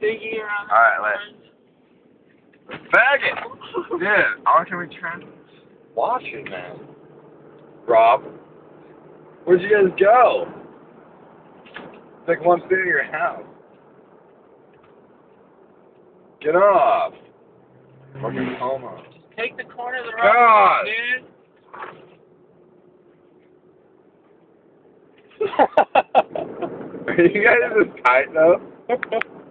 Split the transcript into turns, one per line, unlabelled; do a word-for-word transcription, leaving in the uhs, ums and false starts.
thinking around.
Alright, let's. Faggot! Dude, how can we turn this?
Watch it, man. Rob, where'd you guys go? It's like one thing in your house. Get off. Fucking homo.
Take the corner of the
God.
rock, dude.
Are you guys just tight though?